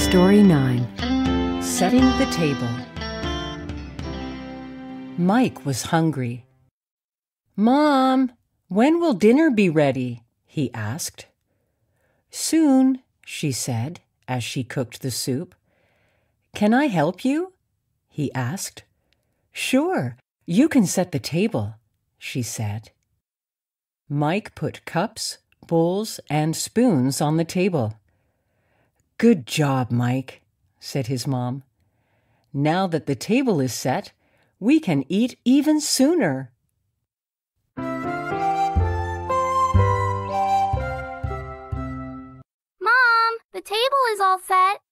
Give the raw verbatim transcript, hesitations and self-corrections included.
Story nine. Setting the Table. Mike was hungry. "Mom, when will dinner be ready?" he asked. "Soon," she said as she cooked the soup. "Can I help you?" he asked. "Sure, you can set the table," she said. Mike put cups, bowls, and spoons on the table. "Good job, Mike," said his mom. "Now that the table is set, we can eat even sooner." Mom, the table is all set.